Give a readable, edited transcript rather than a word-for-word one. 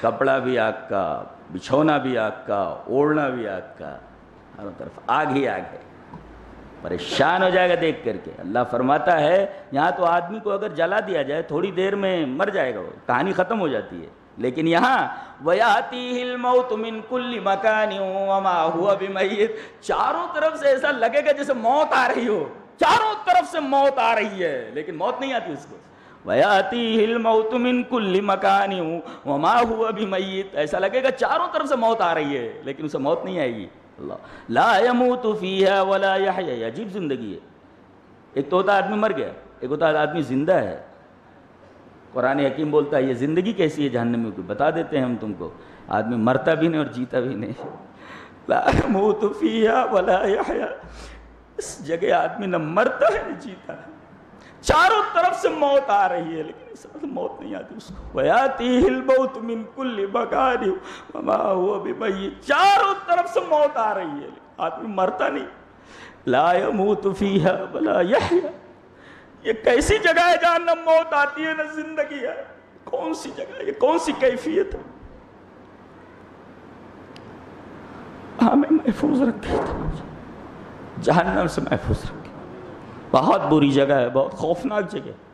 کپڑا بھی آگ کا، بچھونا بھی آگ کا، اوڑھنا بھی آگ کا، ہر طرف آگ ہی آگ ہے. پریشان ہو جائے گا دیکھ کر کے. اللہ فرماتا ہے یہاں تو آدمی کو اگر جلا دیا جائے تھوڑی دیر میں مر جائے گا، وہ کہانی ختم ہو جاتی ہے. لیکن یہاں وَيَأْتِيهِ الْمَوْتُ مِنْ كُلِّ مَكَانٍ وَمَا هُوَ بِمَيِّتٍ. چاروں طرف سے ایسا لگے گا جیسے موت آ رہی ہو، چاروں طرف سے موت آ رہی ہے لیکن موت نہیں آتی اس کو. وَيَأْتِيهِ الْمَوْتُ مِنْ كُلِّ مَكَانٍ وَمَا هُوَ بِمَيِّتٍ. ایسا لگے گا چاروں طرف سے موت آ رہی ہے لیکن اسے موت نہیں آئے گی. اللہ لا يموت فيها ولا يحيى. عجیب زندگی ہے. ایک تو ہوتا آدمی مر گیا، ایک ہوتا آدمی زندہ ہے. قرآن حکیم بولتا ہے یہ زندگی کیسی ہے جہنم میں، کوئی بتا دیتے ہیں ہم تم کو. آدمی مرتا بھی نہیں اور جیتا بھی نہیں. لا يموت فيها ولا يحيى. اس جگہ آدمی نہ مرتا ہے نہ جیتا ہے، چاروں طرف سے موت آ رہی ہے لیکن اس وقت موت نہیں آتی اس کو. وَيَأْتِيهِ الْمَوْتُ مِنْ كُلِّ مَكَانٍ وَمَا هُوَ بِمَيِّتٍ. چاروں طرف سے موت آ رہی ہے لیکن آدمی مرتا نہیں. لا يموت فيها ولا يحيى. یہ کیسی جگہ ہے جہاں نہ موت آتی ہے نہ زندگی ہے؟ کون سی جگہ ہے؟ یہ کون سی کیفیت ہے؟ ہمیں محفوظ رکھے، جہنم سے محفوظ رکھے. بہت بری جگہ ہے، بہت خوفناک جگہ ہے.